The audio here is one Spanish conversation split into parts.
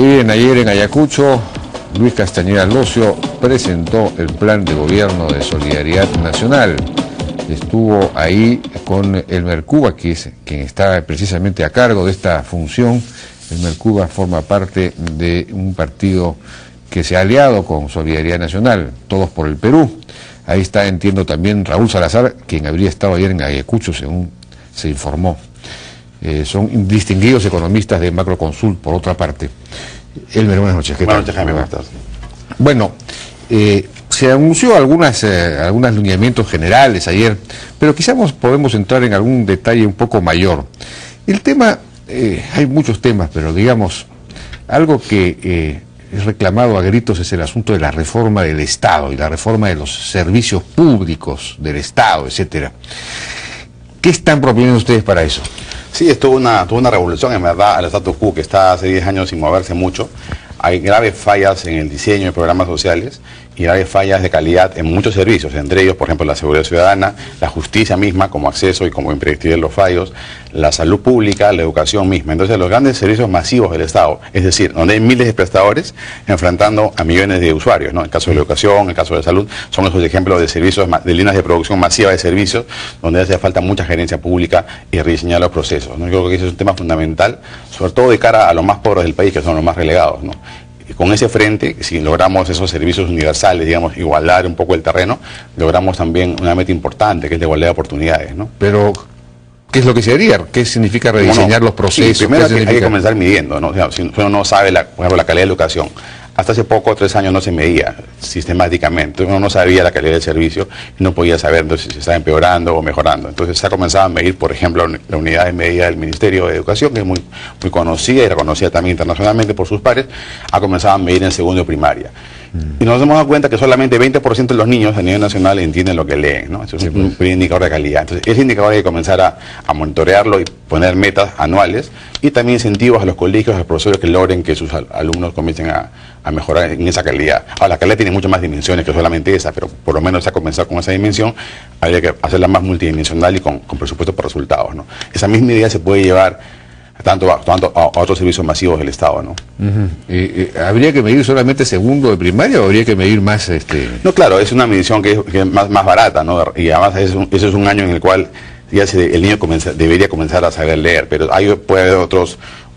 Bien, ayer en Ayacucho, Luis Castañeda Locio presentó el Plan de Gobierno de Solidaridad Nacional. Estuvo ahí con Elmer Cuba, que es quien está precisamente a cargo de esta función. Elmer Cuba forma parte de un partido que se ha aliado con Solidaridad Nacional, Todos por el Perú. Ahí está, entiendo, también Raúl Salazar, quien habría estado ayer en Ayacucho, según se informó. Son distinguidos economistas de Macroconsult, por otra parte. Elmer, buenas noches. Buenas noches, Jaime. ¿Cómo estás? Bueno, se anunció algunos lineamientos generales ayer, pero quizás podemos entrar en algún detalle un poco mayor. El tema, hay muchos temas, pero digamos, algo que es reclamado a gritos es el asunto de la reforma del Estado y la reforma de los servicios públicos del Estado, etcétera. ¿Qué están proponiendo ustedes para eso? Sí, tuvo una revolución, en verdad, al status quo, que está hace 10 años sin moverse mucho. Hay graves fallas en el diseño de programas sociales y graves fallas de calidad en muchos servicios, entre ellos, por ejemplo, la seguridad ciudadana, la justicia misma como acceso y como impredictible los fallos, la salud pública, la educación misma. Entonces, los grandes servicios masivos del Estado, es decir, donde hay miles de prestadores enfrentando a millones de usuarios, ¿no? En el caso de la educación, en el caso de salud, son esos ejemplos de servicios, de líneas de producción masiva de servicios, donde hace falta mucha gerencia pública y rediseñar los procesos, ¿no? Yo creo que ese es un tema fundamental, sobre todo de cara a los más pobres del país, que son los más relegados, ¿no? Y con ese frente, si logramos esos servicios universales, digamos, igualar un poco el terreno, logramos también una meta importante, que es la igualdad de oportunidades, ¿no? Pero, ¿qué es lo que se haría? ¿Qué significa rediseñar los procesos? Sí, primero hay que comenzar midiendo, ¿no? O sea, si uno no sabe, por ejemplo, la calidad de la educación. Hasta hace poco, 3 años, no se medía sistemáticamente. Uno no sabía la calidad del servicio y no podía saber entonces si se estaba empeorando o mejorando. Entonces se ha comenzado a medir, por ejemplo, la unidad de medida del Ministerio de Educación, que es muy conocida y reconocida también internacionalmente por sus pares, ha comenzado a medir en segundo de primaria. Y nos hemos dado cuenta que solamente 20% de los niños a nivel nacional entienden lo que leen, ¿no? Eso es un primer indicador de calidad. Entonces, ese indicador hay que comenzar a monitorearlo y poner metas anuales y también incentivos a los colegios, a los profesores que logren que sus alumnos comiencen a mejorar en esa calidad. Ahora, la calidad tiene muchas más dimensiones que solamente esa, pero por lo menos se ha comenzado con esa dimensión. Habría que hacerla más multidimensional y con presupuesto por resultados, ¿no? Esa misma idea se puede llevar tanto a otros servicios masivos del Estado, ¿no? ¿Habría que medir solamente segundo de primaria o habría que medir más? No, claro, es una medición que es más barata, ¿no? Y además ese es un año en el cual ya el niño debería comenzar a saber leer, pero puede haber otros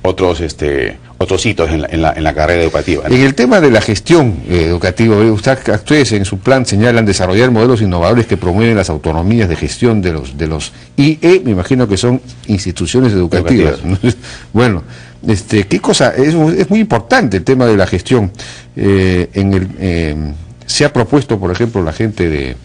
hitos en la carrera educativa, ¿no? En el tema de la gestión educativa, ustedes en su plan señalan desarrollar modelos innovadores que promueven las autonomías de gestión de los IE, me imagino que son instituciones educativas. Bueno, ¿qué cosa? Es muy importante el tema de la gestión. Se ha propuesto, por ejemplo, la gente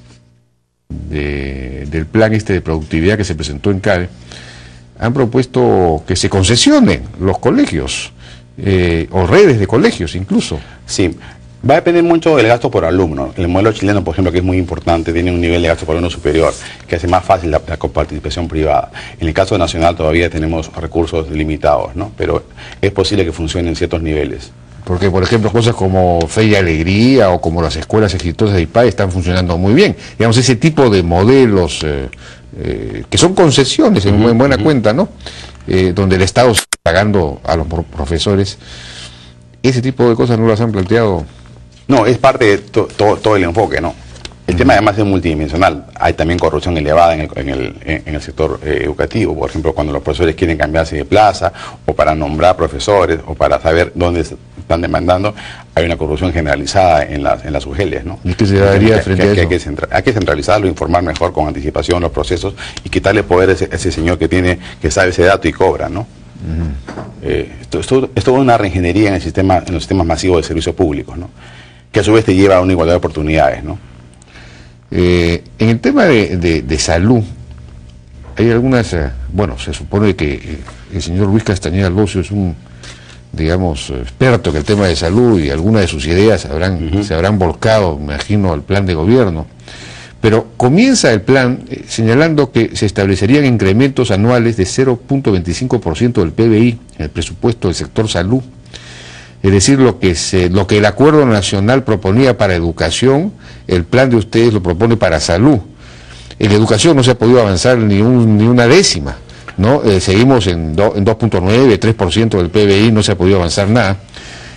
del plan de productividad que se presentó en CADE, han propuesto que se concesionen los colegios, o redes de colegios incluso. Sí, va a depender mucho del gasto por alumno. El modelo chileno, por ejemplo, que es muy importante, tiene un nivel de gasto por alumno superior, que hace más fácil la coparticipación privada. En el caso nacional todavía tenemos recursos limitados, ¿no? Pero es posible que funcione en ciertos niveles. Porque, por ejemplo, cosas como Fe y Alegría o como las escuelas exitosas de IPAE están funcionando muy bien. Digamos, ese tipo de modelos que son concesiones en buena cuenta, ¿no? Donde el Estado está pagando a los profesores. Ese tipo de cosas no las han planteado. No, es parte de todo el enfoque, ¿no? El tema además es multidimensional. Hay también corrupción elevada en el sector educativo. Por ejemplo, cuando los profesores quieren cambiarse de plaza o para nombrar profesores o para saber dónde están demandando, hay una corrupción generalizada en las UGELs, ¿no? ¿Y qué se daría frente a eso? Hay que centralizarlo, informar mejor con anticipación los procesos y quitarle poder a ese señor que sabe ese dato y cobra, ¿no? Esto es toda una reingeniería en los sistemas masivos de servicios públicos, ¿no? Que a su vez te lleva a una igualdad de oportunidades, ¿no? En el tema de salud, hay algunas, bueno, se supone que el señor Luis Castañeda Locio es un, digamos, experto en el tema de salud y algunas de sus ideas se habrán volcado, me imagino, al plan de gobierno. Pero comienza el plan señalando que se establecerían incrementos anuales de 0.25% del PBI en el presupuesto del sector salud. Es decir, lo que el Acuerdo Nacional proponía para educación, el plan de ustedes lo propone para salud. En educación no se ha podido avanzar ni una décima, ¿no? Seguimos en 2.9, 3% del PBI, no se ha podido avanzar nada.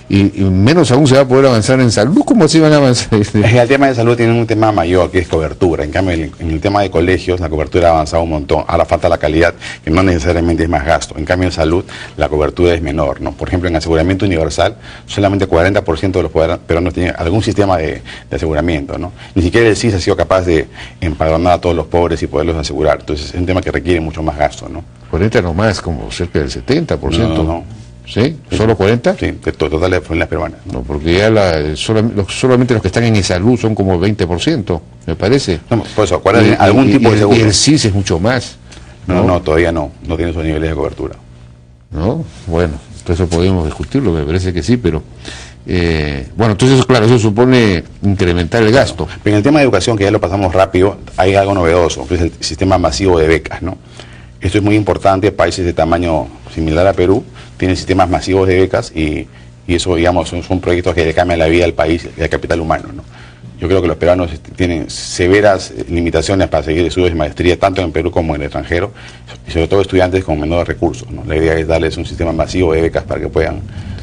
y menos aún se va a poder avanzar en salud. ¿Cómo así van a avanzar? El tema de salud tiene un tema mayor, que es cobertura. En cambio, en el tema de colegios, la cobertura ha avanzado un montón. Ahora falta la calidad, que no necesariamente es más gasto. En cambio, en salud, la cobertura es menor, ¿no? Por ejemplo, en aseguramiento universal, solamente 40% de los peruanos tienen algún sistema de aseguramiento, ¿no? Ni siquiera el CIS ha sido capaz de empadronar a todos los pobres y poderlos asegurar. Entonces, es un tema que requiere mucho más gasto, ¿no? 40 nomás, como cerca del 70%. No. ¿Sí? ¿Solo 40? Sí, de total de familias peruanas. No, porque ya solamente los que están en salud son como 20%, me parece. No, por eso, algún tipo de seguro. Y el CIS es mucho más. No, todavía no tiene esos niveles de cobertura. ¿No? Bueno, entonces podemos discutirlo, me parece que sí, pero... bueno, entonces, claro, eso supone incrementar el gasto. Pero en el tema de educación, que ya lo pasamos rápido, hay algo novedoso, que es el sistema masivo de becas, ¿no? Esto es muy importante. Países de tamaño similar a Perú tienen sistemas masivos de becas y eso, digamos, son proyectos que le cambian la vida al país y al capital humano, ¿no? Yo creo que los peruanos tienen severas limitaciones para seguir estudios de maestría, tanto en Perú como en el extranjero, y sobre todo estudiantes con menores recursos, ¿no? La idea es darles un sistema masivo de becas para que puedan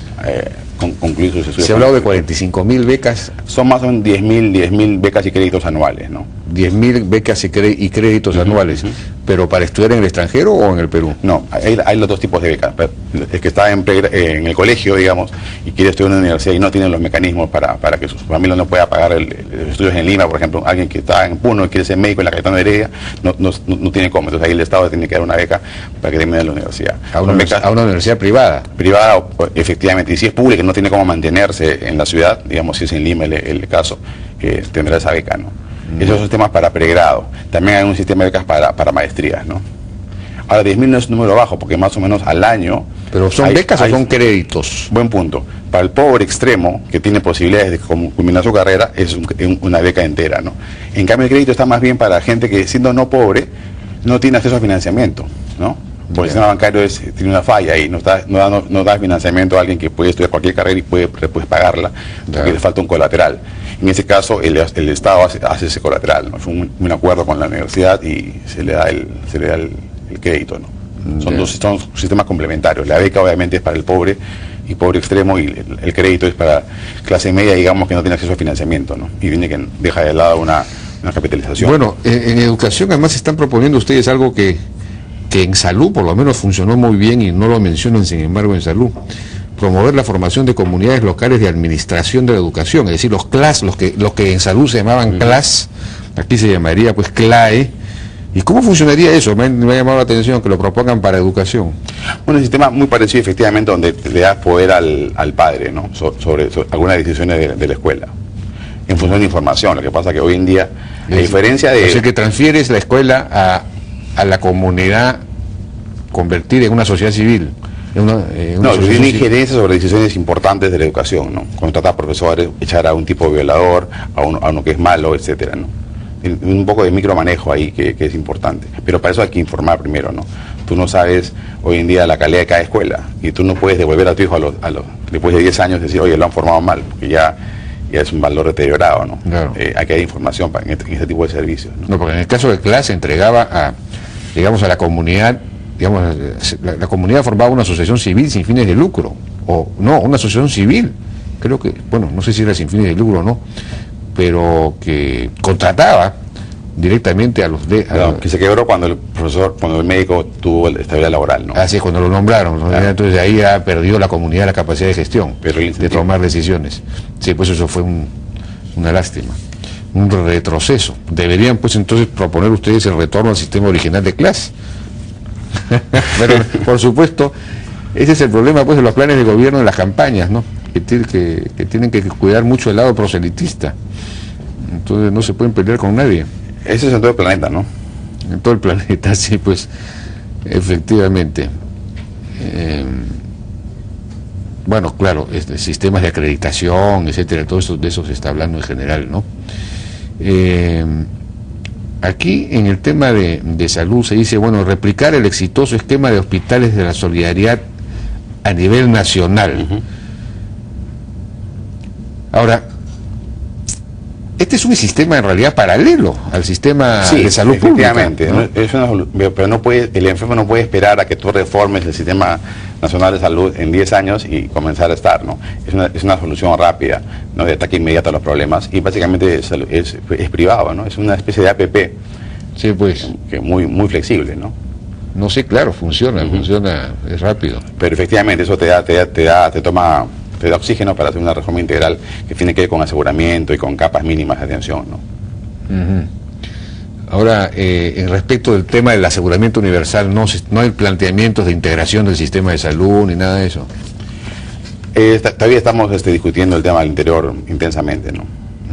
concluir sus estudios. Se ha hablado de 45.000 becas. Son más o menos 10.000 becas y créditos anuales, ¿no? 10.000 becas y créditos anuales, pero ¿para estudiar en el extranjero o en el Perú? No, hay los dos tipos de becas. El que está en el colegio, digamos, y quiere estudiar en una universidad y no tiene los mecanismos para que su familia no pueda pagar los estudios en Lima, por ejemplo, alguien que está en Puno y quiere ser médico en la Cayetano Heredia, no tiene cómo. Entonces ahí el Estado tiene que dar una beca para que termine la universidad. A una universidad privada. Privada, efectivamente, y si es pública y no tiene cómo mantenerse en la ciudad, digamos, si es en Lima el caso, tendrá esa beca, ¿no? Esos son temas para pregrado. También hay un sistema de becas para maestrías, ¿no? Ahora, 10.000 no es un número bajo, porque más o menos al año... ¿Pero son becas o son créditos? Buen punto. Para el pobre extremo, que tiene posibilidades de culminar su carrera, es una beca entera, ¿no? En cambio, el crédito está más bien para gente que, siendo no pobre, no tiene acceso a financiamiento, ¿no? Porque el sistema bancario tiene una falla y no da financiamiento a alguien que puede estudiar cualquier carrera y puede pagarla, porque le falta un colateral. En ese caso, el Estado hace ese colateral, ¿no? Es un acuerdo con la universidad y se le da el crédito, ¿no? Son sistemas complementarios. La beca obviamente es para el pobre y pobre extremo, y el crédito es para clase media, digamos, que no tiene acceso a financiamiento, ¿no? Y viene que deja de lado una capitalización. Bueno, en educación además están proponiendo ustedes algo que en salud por lo menos funcionó muy bien y no lo mencionan, sin embargo, en salud: promover la formación de comunidades locales de administración de la educación, es decir, los CLAS, los que en salud se llamaban CLAS, aquí se llamaría pues CLAE. ¿Y cómo funcionaría eso? Me ha llamado la atención que lo propongan para educación. Bueno, un sistema muy parecido, efectivamente, donde le das poder al padre, ¿no? sobre algunas decisiones de la escuela, en función de información. Lo que pasa que hoy en día, a diferencia de... O sea, que transfieres la escuela a la comunidad convertida en una sociedad civil. Tiene injerencia sobre decisiones importantes de la educación, ¿no? Contratar a profesores, echar a un tipo violador, a uno que es malo, etcétera, ¿no? Un poco de micromanejo ahí que es importante. Pero para eso hay que informar primero, ¿no? Tú no sabes hoy en día la calidad de cada escuela y tú no puedes devolver a tu hijo después de 10 años decir, oye, lo han formado mal, porque ya es un valor deteriorado, ¿no? Claro. Hay que dar información en este tipo de servicios, ¿no? No, porque en el caso de clase entregaba a la comunidad, digamos, la comunidad formaba una asociación civil sin fines de lucro, o no, una asociación civil, creo que, bueno, no sé si era sin fines de lucro o no, pero que contrataba directamente a los que se quebró cuando el médico tuvo estabilidad laboral, ¿no? Así es, cuando lo nombraron, ¿no? Claro. Entonces ahí ha perdido la comunidad la capacidad de gestión, de tomar decisiones. Sí, pues eso fue una lástima, un retroceso. Deberían pues entonces proponer ustedes el retorno al sistema original de clase. Pero, por supuesto, ese es el problema pues de los planes de gobierno en las campañas, ¿no? Que tienen que cuidar mucho el lado proselitista. Entonces no se pueden pelear con nadie. Eso es en todo el planeta, ¿no? En todo el planeta, sí, pues, efectivamente. Bueno, claro, sistemas de acreditación, etcétera, todo eso, de eso se está hablando en general, ¿no? Aquí, en el tema de salud, se dice, bueno, replicar el exitoso esquema de hospitales de la solidaridad a nivel nacional. Ahora, Este es un sistema en realidad paralelo al sistema de salud pública. Efectivamente, ¿no? Pero no puede, el enfermo no puede esperar a que tú reformes el sistema nacional de salud en 10 años y comenzar a estar, ¿no? Es una solución rápida, ¿no? De ataque inmediato a los problemas, y básicamente es privado, ¿no? Es una especie de APP. Sí, pues. Que muy flexible, ¿no? No sé, claro, funciona, es rápido. Pero efectivamente eso te da oxígeno para hacer una reforma integral que tiene que ver con aseguramiento y con capas mínimas de atención, ¿no? Ahora, en respecto del tema del aseguramiento universal, no hay planteamientos de integración del sistema de salud ni nada de eso. Todavía estamos discutiendo el tema al interior intensamente, ¿no?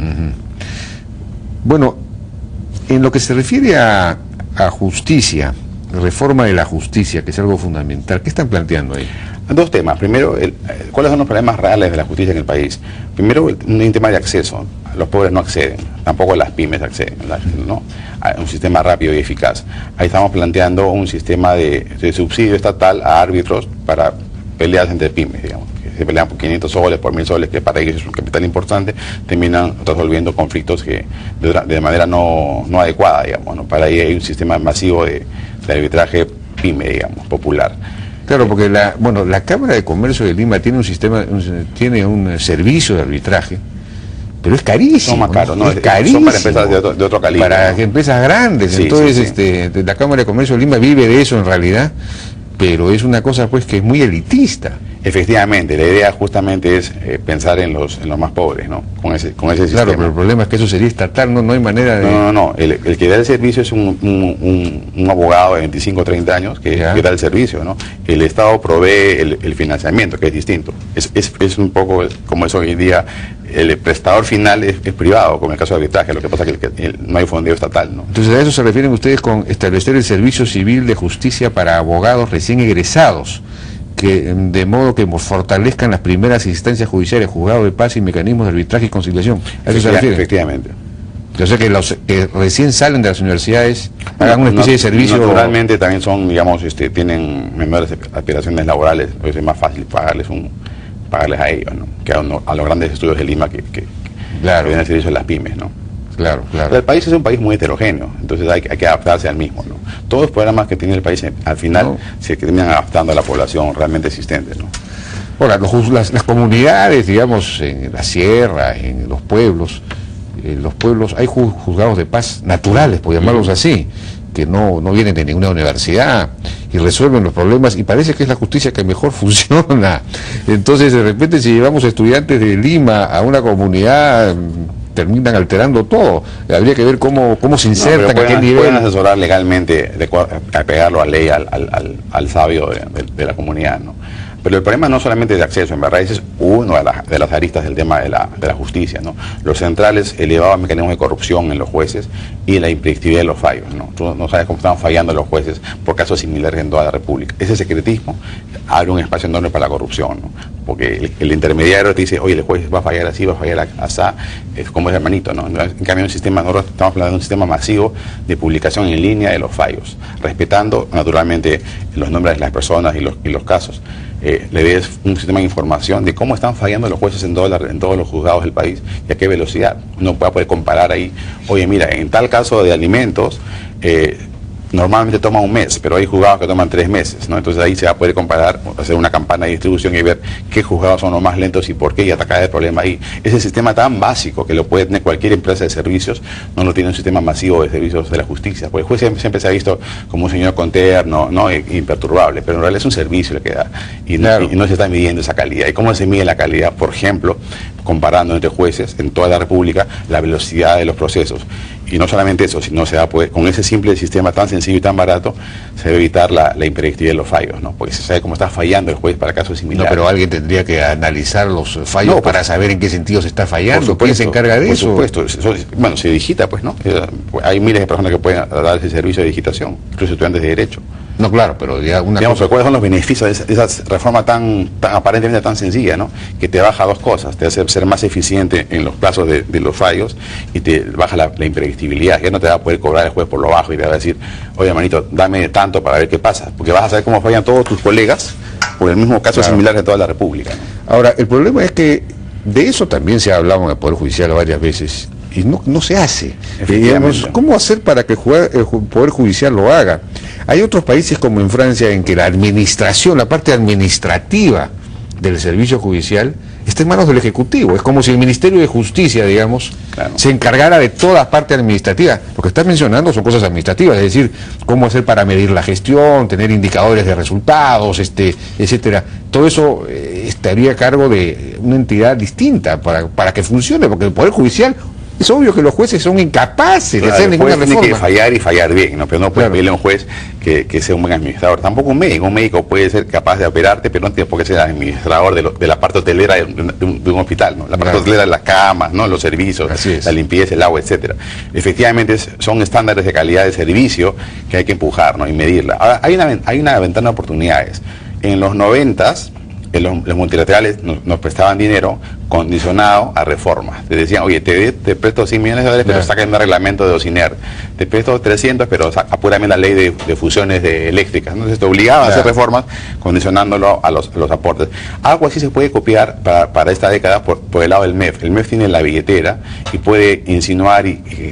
Bueno, en lo que se refiere a justicia, reforma de la justicia, que es algo fundamental, ¿qué están planteando ahí? Dos temas. Primero, ¿cuáles son los problemas reales de la justicia en el país? Primero, un tema de acceso. Los pobres no acceden, tampoco las pymes acceden, ¿no? A un sistema rápido y eficaz. Ahí estamos planteando un sistema de subsidio estatal a árbitros para peleas entre pymes, digamos. Que se pelean por 500 soles, por 1000 soles, que para ellos es un capital importante, terminan resolviendo conflictos que de manera no adecuada, digamos, ¿no? Para ahí hay un sistema masivo de arbitraje pyme, digamos, popular. Claro, porque la Cámara de Comercio de Lima tiene tiene un servicio de arbitraje, pero es carísimo. Son más caros, ¿no? Es carísimo. Son para empresas de otro calibre. Para ¿no? empresas grandes. Sí, entonces, sí. La Cámara de Comercio de Lima vive de eso en realidad, pero es una cosa pues que es muy elitista. Efectivamente, la idea justamente es pensar en los más pobres, ¿no? Con ese sistema. Claro, pero el problema es que eso sería estatal, no hay manera de... No. El que da el servicio es un abogado de 25 o 30 años que da el servicio, ¿no? El Estado provee el financiamiento, que es distinto. Es un poco como es hoy en día. El prestador final es privado, como en el caso de arbitraje, lo que pasa es que no hay fondeo estatal, ¿no? Entonces a eso se refieren ustedes con establecer el servicio civil de justicia para abogados recién egresados, de modo que fortalezcan las primeras instancias judiciales, juzgados de paz y mecanismos de arbitraje y conciliación. ¿A eso se refiere? Efectivamente. O sea que los que recién salen de las universidades hagan una especie de servicio... Naturalmente también son, digamos, tienen menores aspiraciones laborales, pues es más fácil pagarles a ellos, ¿no? Que a los grandes estudios de Lima que den el servicio a las pymes, ¿no? Claro. Pero el país es un país muy heterogeneo, entonces hay que adaptarse al mismo, ¿no? Todos los programas que tiene el país al final se terminan adaptando a la población realmente existente, ¿no? Ahora, las comunidades, digamos, en la sierra, en los pueblos hay juzgados de paz naturales, por llamarlos así, que no vienen de ninguna universidad y resuelven los problemas, y parece que es la justicia que mejor funciona. Entonces, de repente, si llevamos estudiantes de Lima a una comunidad, terminan alterando todo. Habría que ver cómo se insertan a qué nivel. Pueden asesorar legalmente, a pegarlo a ley al sabio de la comunidad, ¿no? Pero el problema no solamente de acceso, en verdad ese es uno de las aristas del tema de la justicia, ¿no? Los centrales, elevados mecanismos de corrupción en los jueces y la impredictibilidad de los fallos, ¿no? Tú no sabes cómo están fallando los jueces por casos similares en toda la República. Ese secretismo abre un espacio enorme para la corrupción, ¿no? Porque el intermediario te dice, oye, el juez va a fallar así, va a fallar así, es como es hermanito, ¿no? En cambio, nosotros estamos hablando de un sistema masivo de publicación en línea de los fallos, respetando naturalmente los nombres de las personas y los casos. Le des un sistema de información de cómo están fallando los jueces en todos los juzgados del país y a qué velocidad. Uno va a poder comparar ahí, oye, mira, en tal caso de alimentos, normalmente toma un mes, pero hay juzgados que toman 3 meses, ¿no? Entonces ahí se va a poder comparar, hacer una campana de distribución y ver qué juzgados son los más lentos y por qué, y atacar el problema ahí. Ese sistema tan básico que lo puede tener cualquier empresa de servicios, no lo tiene un sistema masivo de servicios de la justicia, porque el juez siempre se ha visto como un señor conterno, ¿no? Imperturbable, pero en realidad es un servicio el que da, y no se está midiendo esa calidad. ¿Y cómo se mide la calidad? Por ejemplo, comparando entre jueces en toda la República la velocidad de los procesos. Y no solamente eso, sino se va a poder, con ese simple sistema tan sencillo y tan barato, se debe evitar la impredictibilidad de los fallos, ¿no? Porque se sabe cómo está fallando el juez para casos similares. No, pero alguien tendría que analizar los fallos para saber en qué sentido se está fallando. ¿Quién se encarga de eso? Por supuesto. Bueno, se digita, pues, ¿no? Hay miles de personas que pueden dar ese servicio de digitación, incluso estudiantes de Derecho. No, claro, pero digamos, ¿cuáles son los beneficios de esa reforma tan aparentemente tan sencilla, ¿no? Que te baja dos cosas, te hace ser más eficiente en los plazos de los fallos y te baja la impredictibilidad. Ya no te va a poder cobrar el juez por lo bajo y te va a decir, oye, hermanito, dame tanto para ver qué pasa, porque vas a saber cómo fallan todos tus colegas por el mismo caso similar de toda la República, ¿no? Ahora, el problema es que de eso también se ha hablado en el Poder Judicial varias veces, y no se hace. Efectivamente. ¿Cómo hacer para que el Poder Judicial lo haga? Hay otros países como en Francia en que la administración, la parte administrativa del servicio judicial está en manos del Ejecutivo. Es como si el Ministerio de Justicia, digamos, claro, se encargara de toda parte administrativa. Lo que estás mencionando son cosas administrativas, es decir, cómo hacer para medir la gestión, tener indicadores de resultados, etcétera. Todo eso estaría a cargo de una entidad distinta para que funcione, porque el Poder Judicial, es obvio que los jueces son incapaces de hacer ninguna reforma. Tiene que fallar y fallar bien, ¿no? Pero no puede pedirle a un juez que sea un buen administrador. Tampoco un médico. Un médico puede ser capaz de operarte, pero no tiene por qué ser administrador de la parte hotelera de un hospital, ¿no? La parte hotelera de las camas, ¿no? Los servicios, la limpieza, el agua, etcétera. Efectivamente, son estándares de calidad de servicio que hay que empujar, ¿no? Y medirla. Ahora, hay una ventana de oportunidades. En los 90s, los multilaterales nos prestaban dinero condicionado a reformas. Te decían, oye, te presto 100 millones de dólares, pero saca un reglamento de Ociner. Te presto 300, pero apúrame la ley de fusiones eléctricas. Entonces te obligaba a hacer reformas condicionándolo a los aportes. Algo así se puede copiar para esta década por el lado del MEF. El MEF tiene la billetera y puede insinuar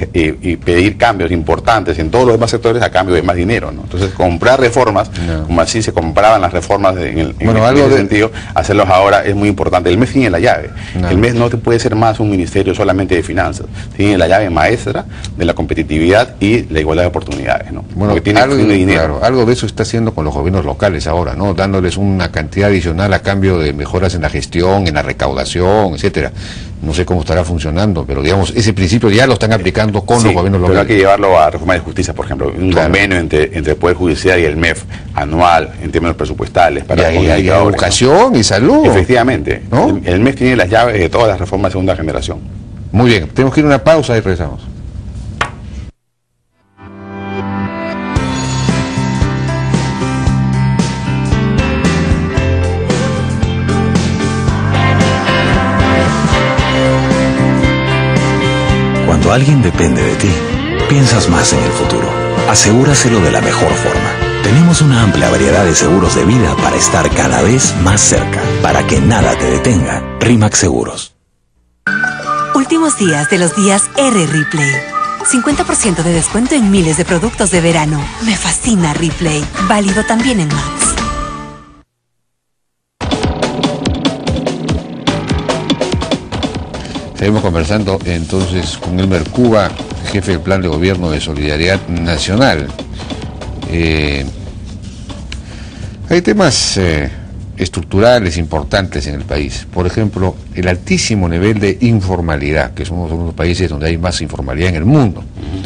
y pedir cambios importantes en todos los demás sectores a cambio de más dinero, ¿no? Entonces comprar reformas, como así se compraban las reformas en ese sentido, hacerlos ahora es muy importante. El MEF tiene la llave. El MEF no te puede ser más un ministerio solamente de finanzas. Tiene la llave maestra de la competitividad y la igualdad de oportunidades, ¿no? Bueno, tiene dinero. Claro, algo de eso está haciendo con los gobiernos locales ahora, ¿no? Dándoles una cantidad adicional a cambio de mejoras en la gestión, en la recaudación, etcétera. No sé cómo estará funcionando, pero digamos, ese principio ya lo están aplicando con los gobiernos locales. Pero hay que llevarlo a reforma de justicia, por ejemplo, un convenio entre el Poder Judicial y el MEF anual en términos presupuestales para y educación, ¿no? Y salud. Efectivamente, ¿no? El MEF tiene las llaves de todas las reformas de segunda generación. Muy bien, tenemos que ir a una pausa y regresamos. Cuando alguien depende de ti, piensas más en el futuro. Asegúraselo de la mejor forma. Tenemos una amplia variedad de seguros de vida para estar cada vez más cerca. Para que nada te detenga, RE/MAX Seguros. Últimos días de los días R Replay. 50% de descuento en miles de productos de verano. Me fascina Replay. Válido también en Max. Seguimos conversando entonces con Elmer Cuba, jefe del Plan de Gobierno de Solidaridad Nacional. Hay temas estructurales importantes en el país. Por ejemplo, el altísimo nivel de informalidad, que somos uno de los países donde hay más informalidad en el mundo.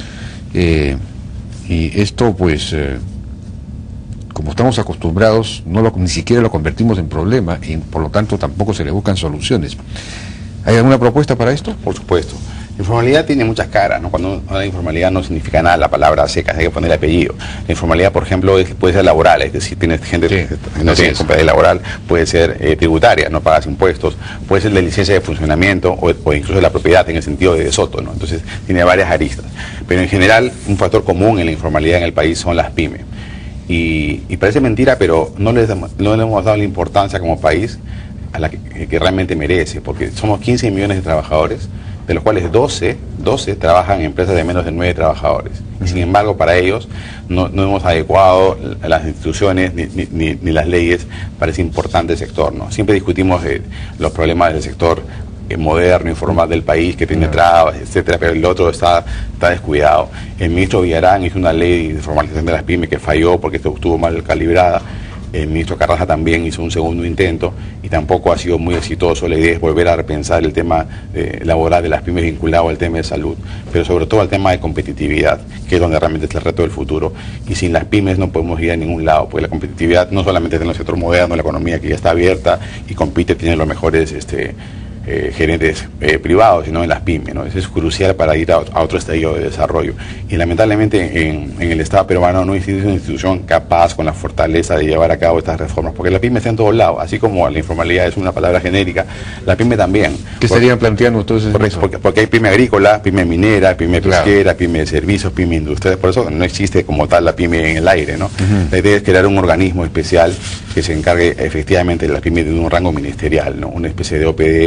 Y esto, pues, como estamos acostumbrados, ni siquiera lo convertimos en problema y por lo tanto tampoco se le buscan soluciones. ¿Hay alguna propuesta para esto? Por supuesto. Informalidad tiene muchas caras, ¿no? Cuando la informalidad no significa nada, la palabra seca, hay que poner apellido. La informalidad, por ejemplo, puede ser laboral, es decir, tienes gente que no tiene competencia laboral, puede ser tributaria, no pagas impuestos, puede ser de licencia de funcionamiento o incluso de la propiedad en el sentido de desoto, ¿no? Entonces tiene varias aristas. Pero en general, un factor común en la informalidad en el país son las pymes. Y parece mentira, pero no le hemos dado la importancia como país a la que realmente merece, porque somos 15 millones de trabajadores, de los cuales 12 trabajan en empresas de menos de 9 trabajadores. Y sin embargo, para ellos no hemos adecuado las instituciones ni las leyes para ese importante sector, ¿no? Siempre discutimos los problemas del sector moderno, informal del país, que tiene trabas, etcétera, pero el otro está descuidado. El ministro Villarán hizo una ley de formalización de las pymes que falló porque estuvo mal calibrada. El ministro Carraja también hizo un segundo intento y tampoco ha sido muy exitoso. La idea es volver a repensar el tema laboral de las pymes vinculado al tema de salud, pero sobre todo al tema de competitividad, que es donde realmente está el reto del futuro. Y sin las pymes no podemos ir a ningún lado, porque la competitividad no solamente está en el sector moderno, la economía que ya está abierta y compite, tiene los mejores gerentes privados, sino en las pymes, ¿no? Eso es crucial para ir a otro estadio de desarrollo. Y lamentablemente en el Estado peruano no existe una institución capaz con la fortaleza de llevar a cabo estas reformas, porque la pyme está en todos lados, así como la informalidad es una palabra genérica, la pyme también. ¿Qué estarían planteando entonces? Porque hay pyme agrícola, pyme minera, pyme pesquera, pyme de servicios, pyme industrial, por eso no existe como tal la pyme en el aire, ¿no? La idea es crear un organismo especial que se encargue efectivamente de la pyme de un rango ministerial, ¿no? Una especie de OPD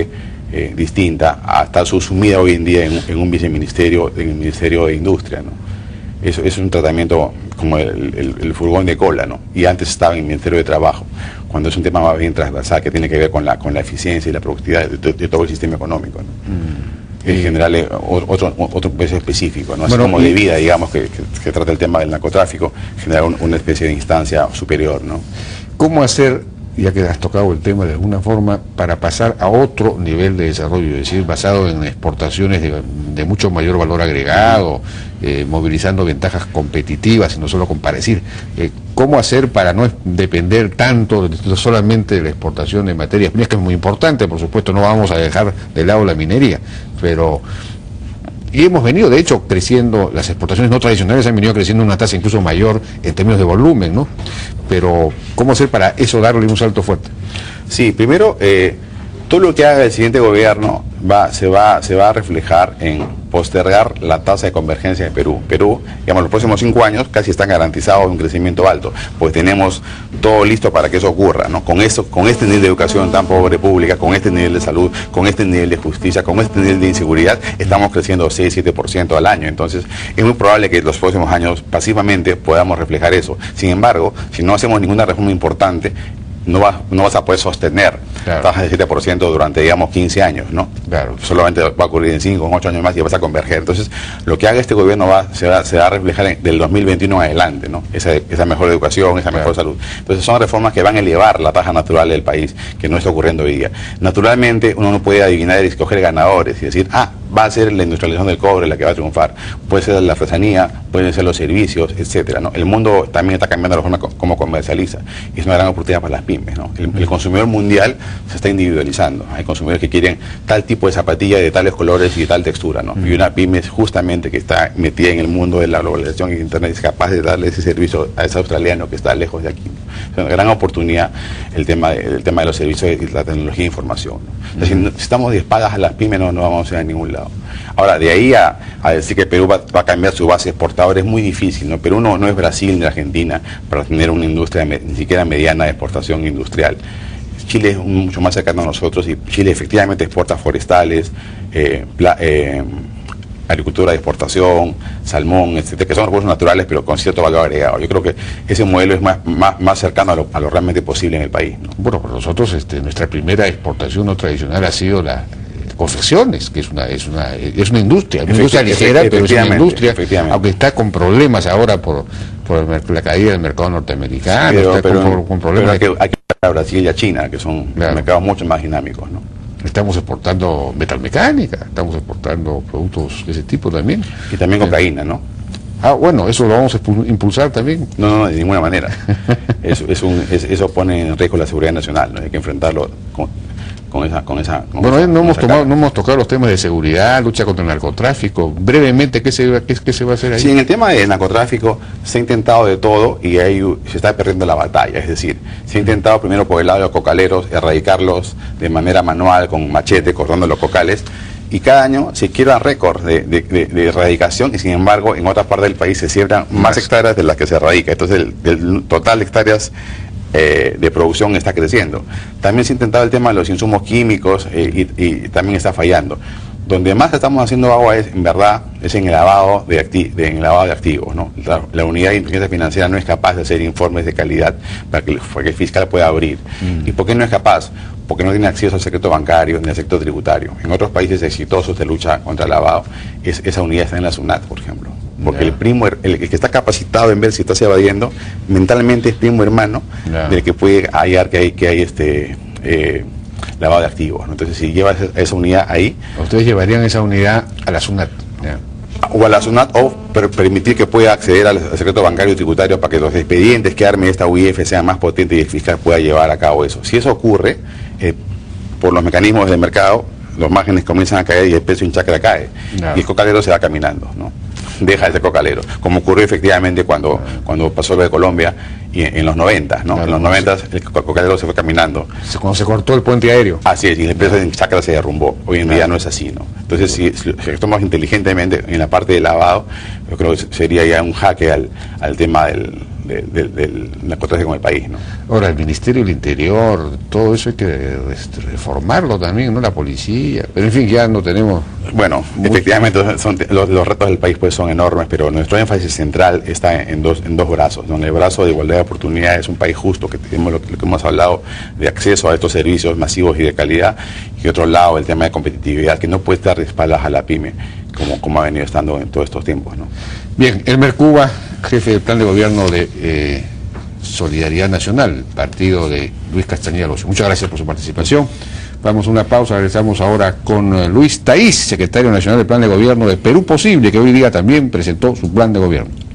distinta a estar subsumida hoy en día en un viceministerio, en el Ministerio de Industria, ¿no? Eso es un tratamiento como el furgón de cola, ¿no? Y antes estaba en el Ministerio de Trabajo, cuando es un tema más bien transversal que tiene que ver con la eficiencia y la productividad de todo el sistema económico, ¿no? En general, otro peso específico, ¿no? Así como de vida, digamos, que trata el tema del narcotráfico, generar una especie de instancia superior, ¿no? ¿Cómo hacer, ya que has tocado el tema de alguna forma, para pasar a otro nivel de desarrollo, es decir, basado en exportaciones de mucho mayor valor agregado, movilizando ventajas competitivas y no solo comparecer? ¿Cómo hacer para no depender tanto solamente de la exportación de materias primas, que es muy importante, por supuesto, no vamos a dejar de lado la minería, pero... Y hemos venido, de hecho, creciendo, las exportaciones no tradicionales han venido creciendo a una tasa incluso mayor en términos de volumen, ¿no? Pero, ¿cómo hacer para eso darle un salto fuerte? Sí, primero, todo lo que haga el siguiente gobierno se va a reflejar en postergar la tasa de convergencia de Perú. Perú, digamos, los próximos 5 años casi están garantizados un crecimiento alto, pues tenemos todo listo para que eso ocurra, ¿no? Con este nivel de educación tan pobre pública, con este nivel de salud, con este nivel de justicia, con este nivel de inseguridad, estamos creciendo 6-7% al año. Entonces, es muy probable que los próximos años pasivamente podamos reflejar eso. Sin embargo, si no hacemos ninguna reforma importante, no vas a poder sostener tasas de 7% durante, digamos, 15 años, ¿no? Claro. Solamente va a ocurrir en 5 o 8 años más y vas a converger. Entonces, lo que haga este gobierno se va a reflejar del 2021 en adelante, ¿no? Esa mejor educación, esa mejor salud. Entonces, son reformas que van a elevar la tasa natural del país, que no está ocurriendo hoy día. Naturalmente, uno no puede adivinar y escoger ganadores y decir, va a ser la industrialización del cobre la que va a triunfar. Puede ser la artesanía, pueden ser los servicios, etcétera, ¿no? El mundo también está cambiando la forma como comercializa. Y es una gran oportunidad para las pymes, ¿no? El consumidor mundial se está individualizando. Hay consumidores que quieren tal tipo de zapatilla de tales colores y de tal textura, ¿no? Y una pyme justamente que está metida en el mundo de la globalización y de Internet es capaz de darle ese servicio a ese australiano que está lejos de aquí, ¿no? Es una gran oportunidad el tema de los servicios y la tecnología de información, ¿no? Si estamos de espaldas a las pymes no vamos a ir a ningún lado. Ahora, de ahí a decir que Perú va a cambiar su base exportadora es muy difícil, ¿no? Perú no es Brasil ni Argentina para tener una industria ni siquiera mediana de exportación industrial. Chile es mucho más cercano a nosotros y Chile efectivamente exporta forestales, agricultura de exportación, salmón, etcétera, que son recursos naturales pero con cierto valor agregado. Yo creo que ese modelo es más cercano a lo realmente posible en el país, ¿no? Bueno, para nosotros nuestra primera exportación no tradicional ha sido la confecciones, que es una industria, ligera, pero es una industria, aunque está con problemas ahora por la caída del mercado norteamericano, pero con problemas. Pero hay que a Brasil y a China, que son mercados mucho más dinámicos, ¿no? Estamos exportando metalmecánica, estamos exportando productos de ese tipo también. Y también cocaína, ¿no? Bueno, eso lo vamos a impulsar también. No, de ninguna manera. Eso pone en riesgo la seguridad nacional, ¿no? Hay que enfrentarlo con esa no hemos tocado los temas de seguridad, lucha contra el narcotráfico. Brevemente, ¿qué se va a hacer ahí? Sí, en el tema del narcotráfico se ha intentado de todo y ahí se está perdiendo la batalla. Es decir, se ha intentado primero por el lado de los cocaleros erradicarlos de manera manual con machete, cortando los cocales, y cada año se quiebran récords de erradicación y sin embargo en otras partes del país se siembran más hectáreas de las que se erradica. Entonces el total de hectáreas de producción está creciendo. También se ha intentado el tema de los insumos químicos y también está fallando. Donde más estamos haciendo agua en verdad es en el lavado de activos, ¿no? La unidad de inteligencia financiera no es capaz de hacer informes de calidad para que el fiscal pueda abrir. ¿Y por qué no es capaz? Porque no tiene acceso al secreto bancario ni al secreto tributario. En otros países exitosos de lucha contra el lavado, esa unidad está en la SUNAT, por ejemplo. Porque el que está capacitado en ver si estás evadiendo, mentalmente es primo hermano del que puede hallar que hay lavado de activos, ¿no? Entonces, si llevas esa unidad ahí... Ustedes llevarían esa unidad a la SUNAT. O a la SUNAT, o permitir que pueda acceder al secreto bancario y tributario para que los expedientes que arme esta UIF sean más potentes y el fiscal pueda llevar a cabo eso. Si eso ocurre, por los mecanismos del mercado, los márgenes comienzan a caer y el precio en chacra cae. Y el cocalero se va caminando, ¿no? Deja de ser cocalero, como ocurrió efectivamente cuando pasó lo de Colombia y en los 90, ¿no? En los 90 el cocalero se fue caminando. Cuando se cortó el puente aéreo. Así es, y el precio en chacra se derrumbó. Hoy en día no es así, ¿no? Entonces, si actuamos inteligentemente en la parte de lavado, yo creo que sería ya un jaque al tema de del narcotráfico en el país, ¿no? Ahora, el Ministerio del Interior, todo eso hay que reformarlo también, ¿no? La policía, pero en fin, ya no tenemos... Bueno, efectivamente los retos del país pues son enormes, pero nuestro énfasis central está en dos brazos, ¿no? En el brazo de igualdad de oportunidades, un país justo, que tenemos lo que hemos hablado de acceso a estos servicios masivos y de calidad, y otro lado el tema de competitividad, que no puede estar de espaldas a la pyme, como ha venido estando en todos estos tiempos, ¿no? Bien, Elmer Cuba, jefe del plan de gobierno de Solidaridad Nacional, partido de Luis Castañeda Locio. Muchas gracias por su participación. Vamos a una pausa, regresamos ahora con Luis Taís, secretario nacional del plan de gobierno de Perú Posible, que hoy día también presentó su plan de gobierno.